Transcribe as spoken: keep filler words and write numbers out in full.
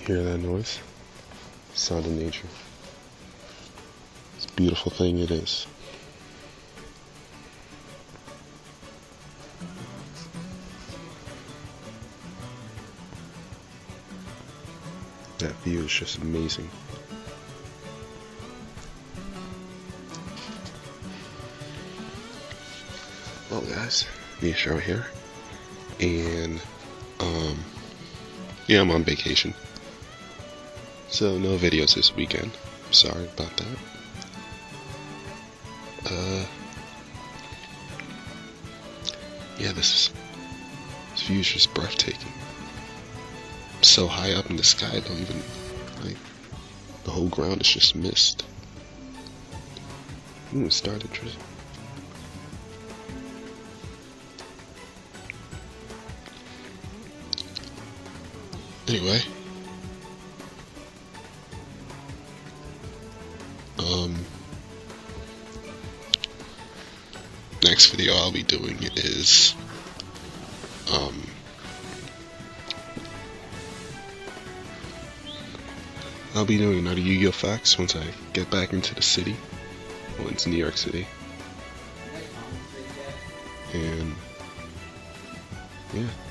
Hear that noise? Sound of nature. It's a beautiful thing it is. That view is just amazing. Well guys, Nistro here. And um yeah, I'm on vacation. So no videos this weekend. Sorry about that. Uh yeah, this is this view is just breathtaking. I'm so high up in the sky, I don't even like the whole ground is just mist. Ooh, it started drizzling. Anyway, um, next video I'll be doing is, um, I'll be doing another Yu-Gi-Oh! Facts once I get back into the city, well, into New York City, and, yeah.